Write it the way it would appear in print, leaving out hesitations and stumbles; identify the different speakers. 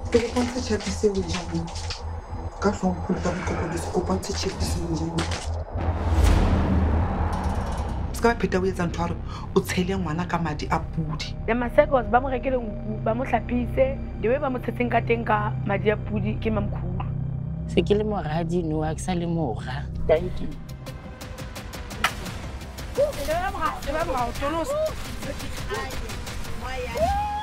Speaker 1: Ke go bontsha tšhelete seo jang ka hlompho le ka boikokobetso go bontsha tšhelete seo jang se ka ba pheta o etsa ntho gore o tshele ngwana ka madi a pudi
Speaker 2: the Masekos ba mo rekele nku ba mo hlapise the way ba mo tshetseng ka teng ka madi a pudi ke mamkhulu
Speaker 3: se ke le moradi no a ke sa le morra thank you
Speaker 2: le ba mo tolos